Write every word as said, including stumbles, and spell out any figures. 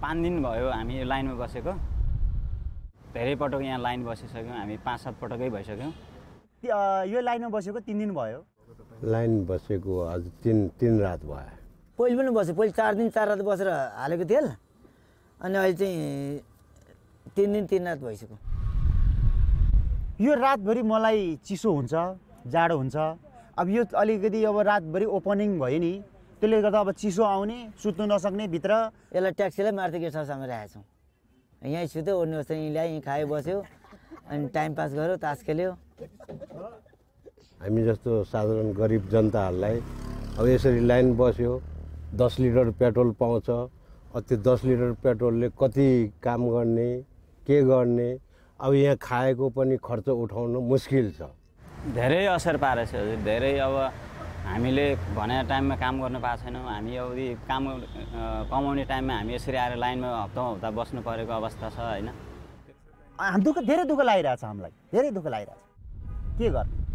पाँच दिन भयो हामी लाइनमा बसेको धेरै पटक यहाँ लाइन बसिसक्यौँ हामी पाँच सात पटकै भइसक्यौँ यो लाइनमा बसेको तीन दिन भयो लाइन बसेको आज तीन तीन रात भयो पहिले पनि बस्यो पहिले चार दिन चार रात बसेर हालेको तेल अनि अहिले चाहिँ तीन दिन तीन रात भइसक्यो यो रातभरि मलाई चिसो हुन्छ जाडो हुन्छ अब यो अलिकति अब रातभरि ओपनिङ भयो नि त्यसले गर्दा अब चिसो आउने सुत्नु नसक्ने भित्र यसलाई ट्याक्सीलाई मारुति गेस्ट हाउसमा राखेको छौँ यहीँ सुत्यो ओर्ने जस्तो यहीँ ल्यायो यहीँ खायो बस्यो अनि टाइम पास गर्यो तास खेल्यो हामी जस्तो साधारण गरिब जनताहरूलाई अब यसरी लाइन बस्यो दस लिटर पेट्रोल पाउँछ त्यो दस लिटर पेट्रोलले कति काम गर्ने के गर्ने अब यहाँ खाएको पनि खर्च उठाउन मुस्किल छ धेरै असर पारेछ हजुर धेरै अब हामीले भनेको टाइममा काम गर्न पाएको छैनौँ हामी अब काम कमाउने टाइममा हामी यसरी आएर लाइनमा हप्ता हप्ता बस्नु परेको अवस्था छ होइन दुःख धेरै दुःख लागिरहेछ हामीलाई धेरै दुःख लागिरहेछ के गर्ने